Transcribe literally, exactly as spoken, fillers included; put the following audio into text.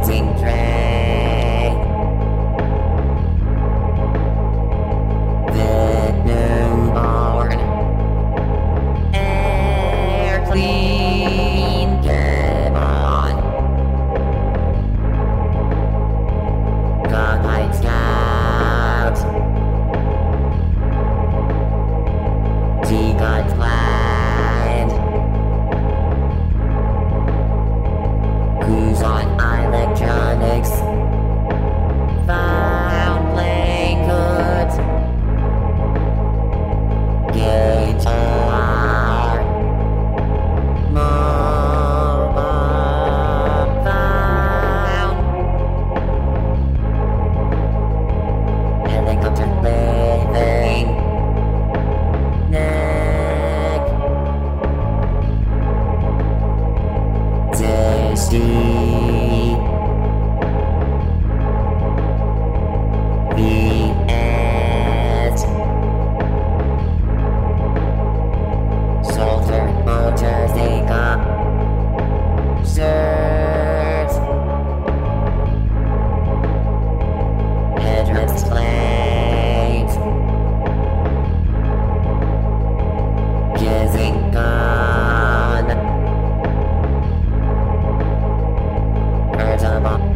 Getting train. Venom born. Air clean. Come on. Godlike Scout. D-God Clyde. Who's on electronics? Found playing goods. Guitar. Mobile found. Helicopter living. Neck. Tasty. The end. Soldier motors take up. Serves. Headrest planes. Kissing gun. Birds of a